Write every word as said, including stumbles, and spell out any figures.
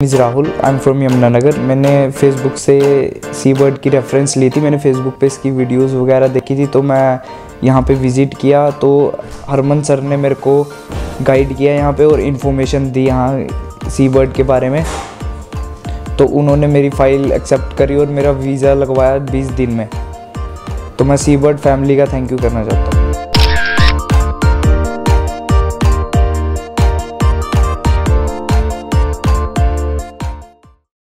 Miss Rahul, I am from Yamunanagar. मैंने Facebook से सी bird की रेफरेंस ली थी। मैंने फेसबुक पे इसकी वीडियोस वगैरह देखी थी, तो मैं यहाँ पे विज़िट किया। तो हरमन सर ने मेरे को गाइड किया यहाँ पे और इन्फॉर्मेशन दी यहाँ सी बर्ड के बारे में। तो उन्होंने मेरी फ़ाइल एक्सेप्ट करी और मेरा वीज़ा लगवाया बीस दिन में। तो मैं सी बर्ड फैमिली का थैंक यू करना चाहता हूँ।